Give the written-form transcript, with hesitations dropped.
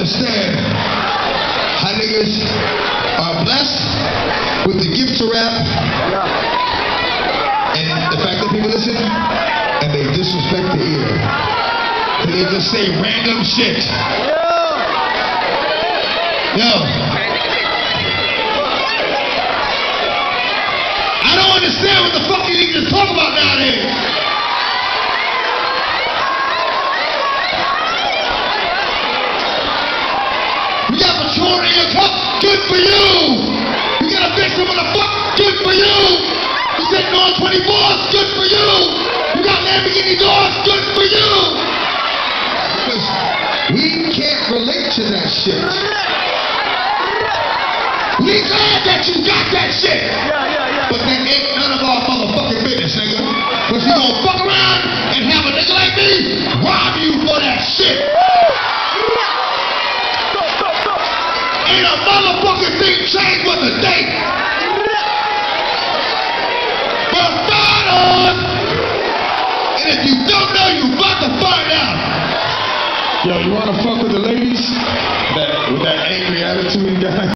understand how niggas are blessed with the gift to rap and the fact that people listen and they disrespect the ear. They just say random shit. Yo. I don't understand what the fuck you niggas talk about nowadays. You got Patron in your cup, good for you. You got a bitch that wanna fuck, good for you. You sitting on 24s, good for you. You got Lamborghini doors, good for you. Because we can't relate to that shit. We glad that you got that shit. But that ain't none of our motherfucking business, nigga. Cause you gonna fuck around and have a nigga like me rob you for that shit. Ain't a motherfucking thing changed with the date. But find on. And if you don't know, you about to find out. Yo, you wanna fuck with the ladies? With that angry attitude, guy?